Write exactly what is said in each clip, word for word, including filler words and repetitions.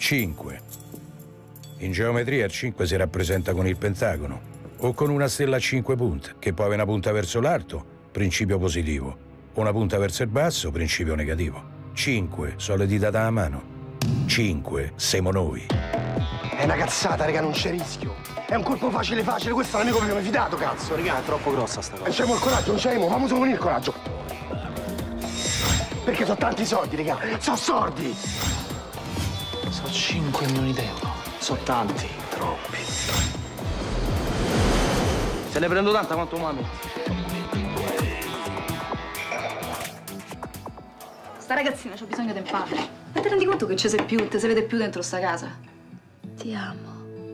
cinque. In geometria il cinque si rappresenta con il pentagono o con una stella a cinque punte, che può avere una punta verso l'alto, principio positivo, o una punta verso il basso, principio negativo. cinque sono le dita da mano. cinque siamo noi. È una cazzata, raga, non c'è rischio. È un colpo facile facile, questo è l'amico che mi ha fidato, cazzo, raga. È troppo grossa sta cosa. Non c'è il coraggio, non c'è, famo solo con il coraggio. Perché sono tanti soldi, raga, sono sordi. Sono cinque milioni d'euro. Sono tanti. Troppi. Se ne prendo tanta quanto mami. Sta ragazzina c'ha bisogno di un padre. Ma ti rendi conto che ci sei più, te si vede più dentro sta casa? Ti amo.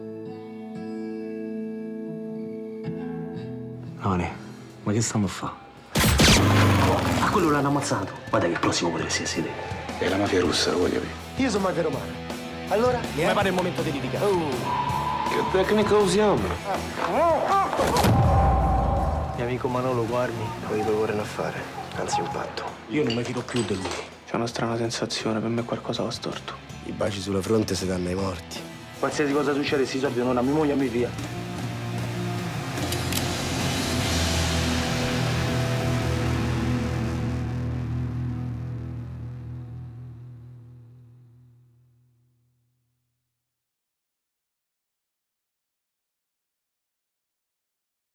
Noni, ma che stiamo a fare? A quello l'hanno ammazzato. Guarda che il prossimo potresti essere te. È la mafia russa, lo voglio dire. Io sono mafia romana. Allora? Mi pare il momento di litigare. Oh. Che tecnica usiamo? Mio amico Manolo, guardi. Poi due vorrei a fare, anzi un patto. Io non mi fido più di lui. C'è una strana sensazione, per me qualcosa va storto. I baci sulla fronte si danno ai morti. Qualsiasi cosa succede, si soldi non a mia moglie e a mia figlia.